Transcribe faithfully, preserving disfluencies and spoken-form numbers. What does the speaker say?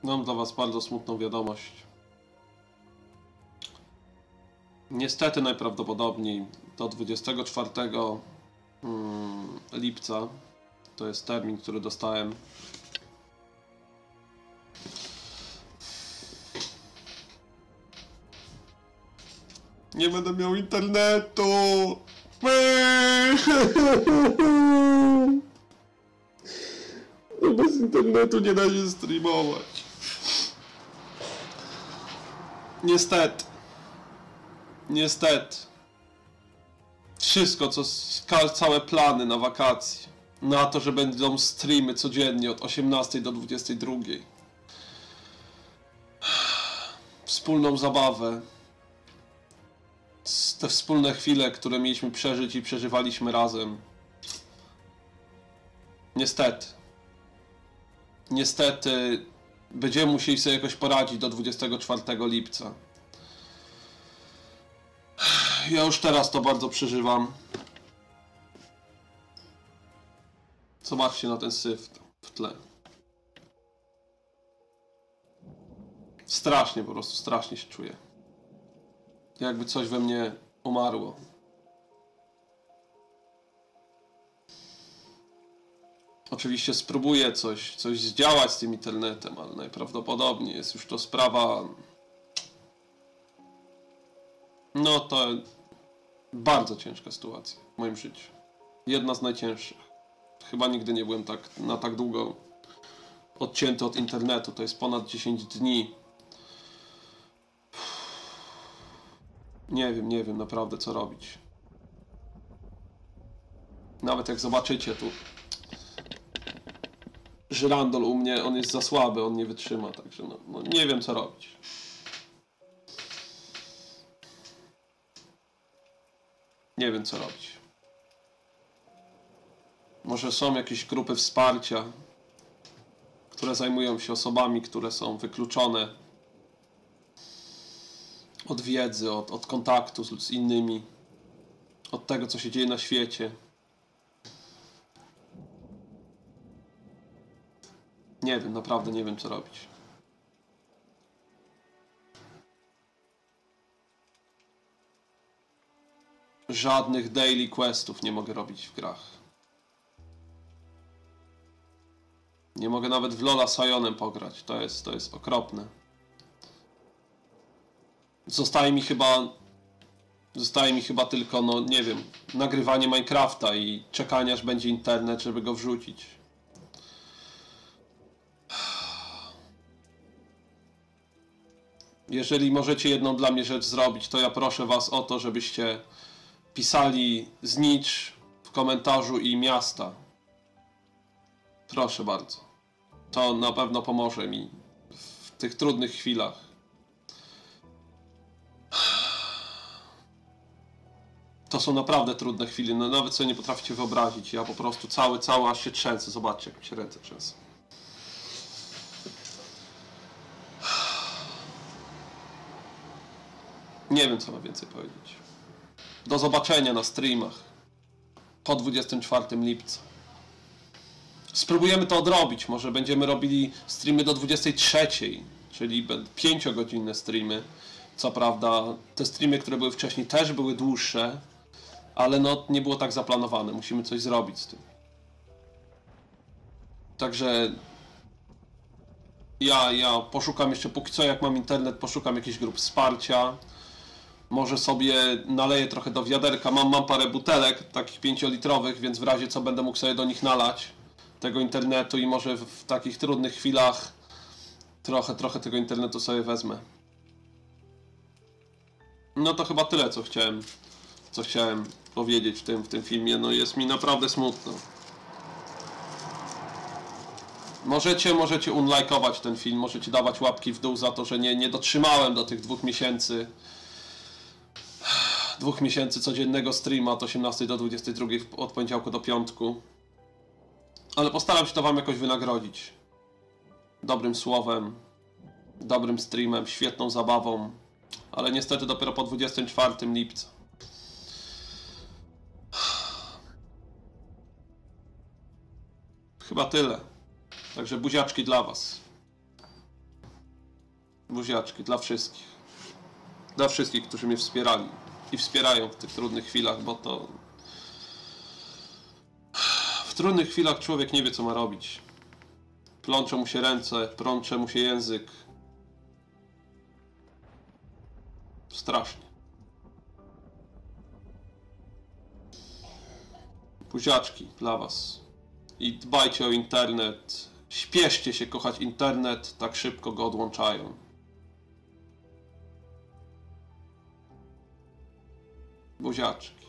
Mam dla was bardzo smutną wiadomość. Niestety najprawdopodobniej do dwudziestego czwartego lipca, to jest termin, który dostałem, nie będę miał internetu. No bez internetu nie da się streamować. Niestety. Niestety. Wszystko, co całe plany na wakacje, na to, że będą streamy codziennie od osiemnastej do dwudziestej drugiej. Wspólną zabawę. Te wspólne chwile, które mieliśmy przeżyć i przeżywaliśmy razem. Niestety. Niestety będziemy musieli sobie jakoś poradzić do dwudziestego czwartego lipca. Ja już teraz to bardzo przeżywam. Zobaczcie na ten syf w tle. Strasznie, po prostu strasznie się czuję. Jakby coś we mnie umarło. Oczywiście spróbuję coś, coś zdziałać z tym internetem, ale najprawdopodobniej jest już to sprawa... No to bardzo ciężka sytuacja w moim życiu. Jedna z najcięższych. Chyba nigdy nie byłem tak na tak długo odcięty od internetu. To jest ponad dziesięć dni. Nie wiem, nie wiem naprawdę co robić. Nawet jak zobaczycie tu żyrandol u mnie, on jest za słaby, on nie wytrzyma, także no, no nie wiem co robić. Nie wiem co robić. Może są jakieś grupy wsparcia, które zajmują się osobami, które są wykluczone od wiedzy, od, od kontaktu z, z innymi, od tego co się dzieje na świecie. Nie wiem, naprawdę nie wiem co robić. Żadnych daily questów nie mogę robić w grach. Nie mogę nawet w Lola Sionem pograć. To jest, to jest okropne. Zostaje mi chyba... Zostaje mi chyba tylko, no nie wiem, nagrywanie Minecrafta i czekanie aż będzie internet, żeby go wrzucić. Jeżeli możecie jedną dla mnie rzecz zrobić, to ja proszę was o to, żebyście pisali znicz w komentarzu i miasta. Proszę bardzo. To na pewno pomoże mi w tych trudnych chwilach. To są naprawdę trudne chwile, no nawet sobie nie potraficie wyobrazić. Ja po prostu cały, cały aż się trzęsę. Zobaczcie, jak mi się ręce trzęsą. Nie wiem, co mam więcej powiedzieć. Do zobaczenia na streamach po dwudziestego czwartego lipca. Spróbujemy to odrobić. Może będziemy robili streamy do dwudziestej trzeciej, czyli pięciogodzinne streamy. Co prawda te streamy, które były wcześniej, też były dłuższe, ale no nie było tak zaplanowane. Musimy coś zrobić z tym. Także ja, ja poszukam jeszcze póki co, jak mam internet, poszukam jakichś grup wsparcia. Może sobie naleję trochę do wiaderka. Mam, mam parę butelek takich pięciolitrowych, więc w razie co będę mógł sobie do nich nalać tego internetu i może w, w takich trudnych chwilach trochę, trochę tego internetu sobie wezmę. No to chyba tyle, co chciałem, co chciałem powiedzieć w tym, w tym filmie. No jest mi naprawdę smutno. Możecie, możecie unlajkować ten film, możecie dawać łapki w dół za to, że nie, nie dotrzymałem do tych dwóch miesięcy. Dwóch miesięcy codziennego streama od osiemnastej do dwudziestej drugiej od poniedziałku do piątku. Ale postaram się to wam jakoś wynagrodzić. Dobrym słowem, dobrym streamem, świetną zabawą. Ale niestety dopiero po dwudziestego czwartego lipca. Chyba tyle. Także buziaczki dla was. Buziaczki dla wszystkich. Dla wszystkich, którzy mnie wspierali i wspierają w tych trudnych chwilach, bo to... W trudnych chwilach człowiek nie wie, co ma robić. Plączą mu się ręce, plącze mu się język. Strasznie. Buziaczki dla was. I dbajcie o internet. Śpieszcie się kochać internet, tak szybko go odłączają. Buziaczki.